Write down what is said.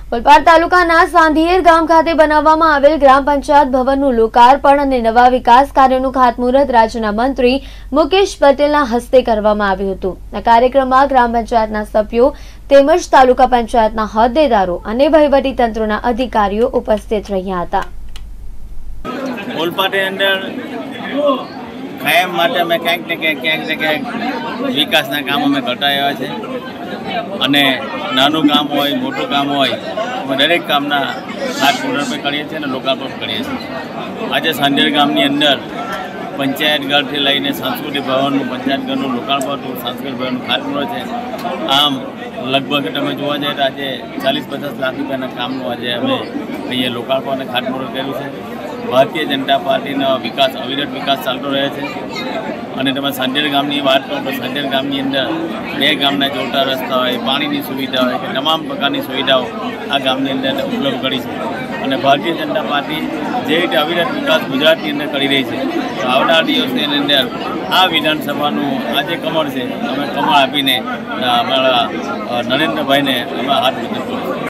ઓલપાડ તાલુકાના સાંધિયેર ગામ ખાતે બનાવવામાં આવેલ ગ્રામ પંચાયત ભવનનું લોકાર્પણ અને નવા વિકાસ કાર્યોનું ખાતમુહૂર્ત રાજ્યના મંત્રી મુકેશ પટેલના હસ્તે કરવામાં આવ્યું હતું। આ કાર્યક્રમમાં ગ્રામ પંચાયતના સભ્યો તેમજ તાલુકા પંચાયતના હોદ્દેદારો અને વહીવટી તંત્રના અધિકારીઓ ઉપસ્થિત રહ્યા હતા। ઓલપાડની અંદર કાયમ માટે અમે ક્યાંક વિકાસના કામ અમે કરતા આવ્યા છે અને નાનું કામ હોય મોટું કામ હોય અમે દરેક કામના ખાતમુહૂર્ત કરીએ છીએ અને લોકાર્પણ કરીએ છીએ। આજે સાંધિયેર ગામની અંદર પંચાયત ઘરથી લઈને સાંસ્કૃતિક ભવનનું પંચાયત ઘરનું લોકાર્પણ સાંસ્કૃતિક ભવનનું ખાતમુહૂર્ત છે। આમ લગભગ તમે જોવા જઈએ તો આજે 40-50 લાખ રૂપિયાના કામનું આજે અમે અહીંયા લોકાર્પણ અને ખાતમુહૂર્ત કર્યું છે। ભારતીય જનતા પાર્ટીનો વિકાસ અવિરત વિકાસ ચાલતો રહે છે અને તમે સાંધિયેર ગામની વાત કરો તો સાંધિયેર ગામની અંદર બે ગામના જોડતા રસ્તા હોય, પાણીની સુવિધા હોય કે તમામ પ્રકારની સુવિધાઓ આ ગામની અંદર ઉપલબ્ધ કરી છે અને ભારતીય જનતા પાર્ટી જે રીતે અવિરત વિકાસ ગુજરાતની અંદર કરી રહી છે તો આવનાર દિવસની અંદર આ વિધાનસભાનું આ જે કમળ છે અમે કમળ આપીને અમારા નરેન્દ્રભાઈને અમે હાથ વિતરણ કરીશું।